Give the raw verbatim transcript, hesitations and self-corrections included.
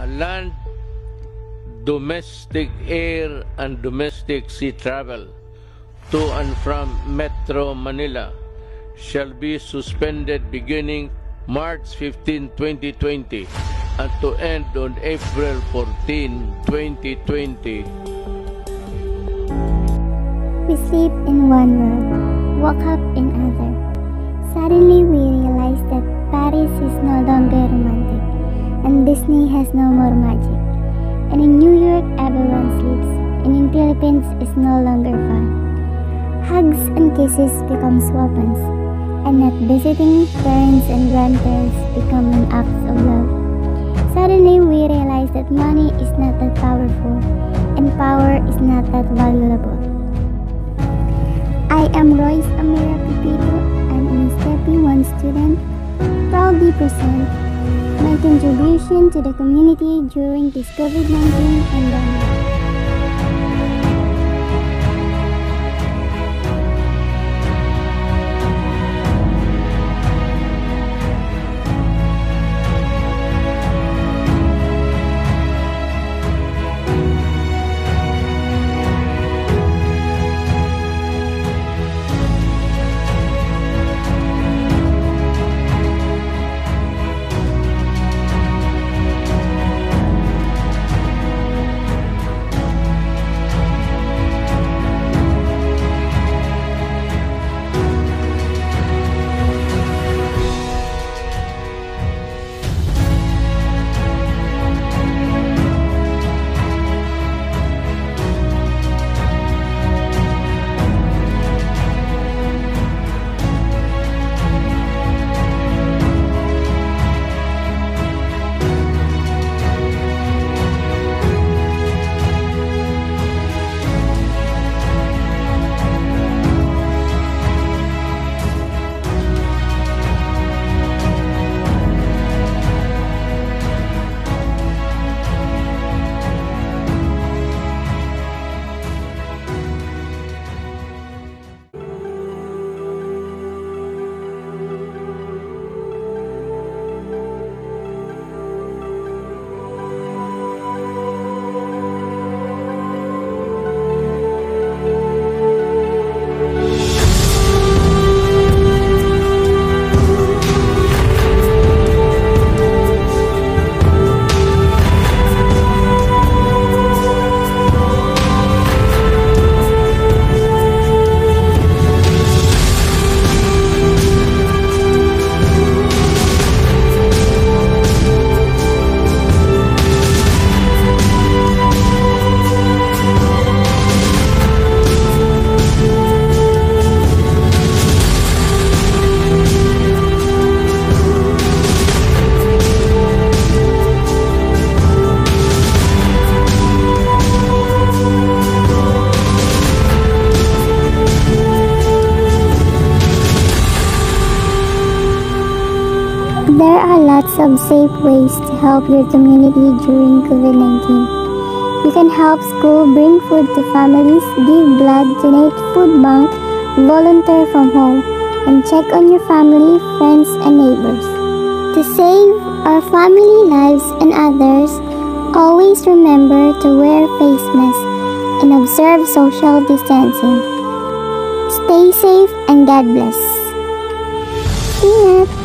land, domestic air and domestic sea travel to and from Metro Manila shall be suspended beginning March fifteenth, twenty twenty and to end on April fourteenth, twenty twenty. We sleep in one world, woke up in other. Suddenly we realize that Paris is no longer romantic and Disney has no more magic. And in New York everyone sleeps, and in Philippines is no longer fun. Hugs and kisses become weapons, and not visiting parents and grandparents become an act of love. Suddenly we realize that money is not that powerful, and power is not that valuable. I am Royce Amira Pipito, and I'm a Stepping One student, proudly present my contribution to the community during this COVID nineteen pandemic. There are lots of safe ways to help your community during COVID nineteen. You can help school bring food to families, give blood, donate food bank, volunteer from home, and check on your family, friends, and neighbors. To save our family lives and others, always remember to wear face masks and observe social distancing. Stay safe and God bless. Ingat!